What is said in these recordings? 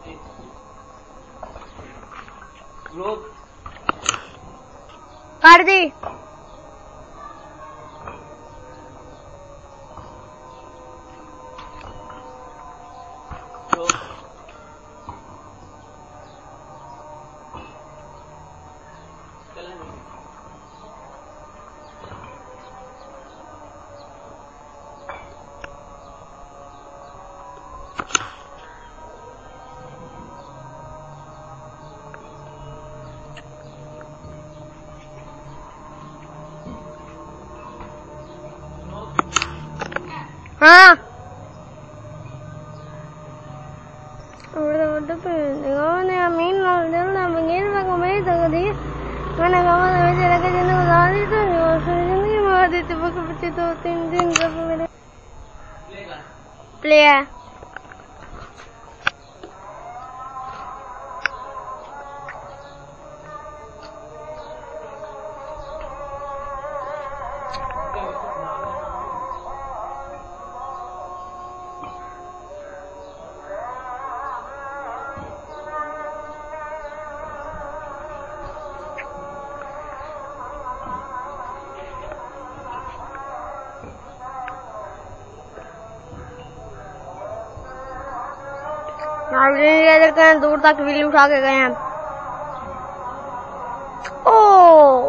काट दी। हाँ प्ले है। दूर तक बिल्ली उठा के गए हैं। Oh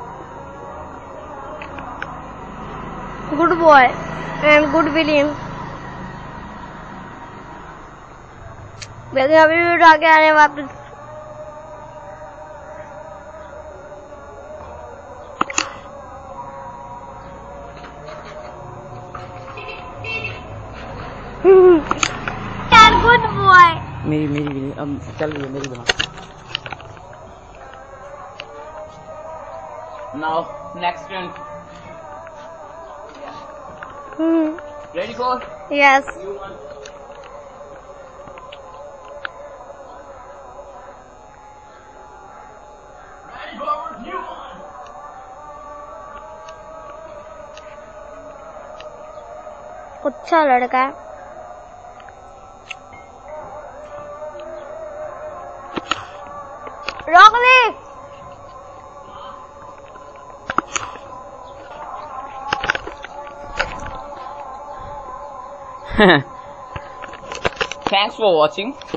good boy and good William. लेकिन अभी भी उठा के आ रहे हैं वापस। Good boy. मेरी अब चल रही है मेरी बना। Now next turn. Ready for? Yes. You want? Ready forward. You want? अच्छा लड़का है। रोक ली। Thanks for watching.